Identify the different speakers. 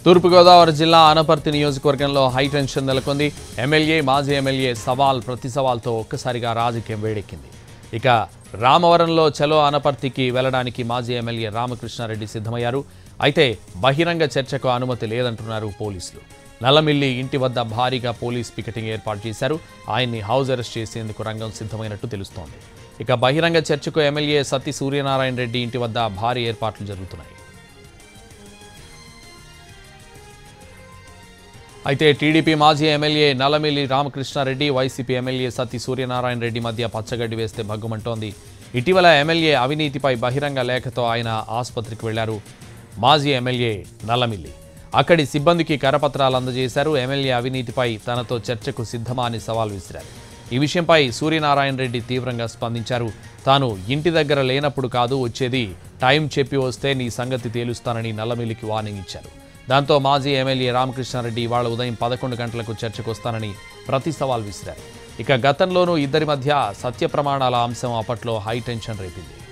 Speaker 1: తూర్పు గోదావరి జిల్లా అనపర్తి నియోజకవర్గంలో హై టెన్షన్ నెలకొంది. ఎమ్మెల్యే మాజీ ఎమ్మెల్యే సవాల్ ప్రతి సవాల్తో ఒక్కసారిగా రాజకీయం వేడెక్కింది. ఇక రామవరంలో చలో అనపర్తికి వెళ్లడానికి మాజీ ఎమ్మెల్యే రామకృష్ణ రెడ్డి సిద్ధమయ్యారు. అయితే బహిరంగ చర్చకు అనుమతి లేదంటున్నారు పోలీసులు. నల్లమిల్లి ఇంటి వద్ద భారీగా పోలీస్ పికెటింగ్ ఏర్పాటు చేశారు. ఆయన్ని హౌస్ అరెస్ట్ చేసేందుకు రంగం సిద్ధమైనట్టు తెలుస్తోంది. ఇక బహిరంగ చర్చకు ఎమ్మెల్యే సతి సూర్యనారాయణ రెడ్డి ఇంటి వద్ద భారీ ఏర్పాట్లు జరుగుతున్నాయి. అయితే టీడీపీ మాజీ MLA Nallamilli Ramakrishna Reddy, YCP MLA Sathi Suryanarayana Reddy మధ్య పచ్చగడ్డి వేస్తే భగ్గుమంటోంది. ఇటీవల ఎమ్మెల్యే అవినీతిపై బహిరంగ లేఖతో ఆయన ఆసుపత్రికి వెళ్లారు. మాజీ ఎమ్మెల్యే నల్లమిల్లి అక్కడి సిబ్బందికి కరపత్రాలు అందజేశారు. ఎమ్మెల్యే అవినీతిపై తనతో చర్చకు సిద్ధమా అని సవాల్ విసిరారు. ఈ విషయంపై సూర్యనారాయణ రెడ్డి తీవ్రంగా స్పందించారు. తాను ఇంటి దగ్గర లేనప్పుడు కాదు వచ్చేది, టైం చెప్పి వస్తే నీ సంగతి తేలుస్తానని నల్లమిల్లికి వార్నింగ్ ఇచ్చారు. దాంతో మాజీ ఎమ్మెల్యే రామకృష్ణారెడ్డి ఇవాళ ఉదయం 11 గంటలకు చర్చకు వస్తానని ప్రతి సవాల్ విసిరారు. ఇక గతంలోనూ ఇద్దరి మధ్య సత్య ప్రమాణాల అంశం అప్పట్లో హై టెన్షన్ రేపింది.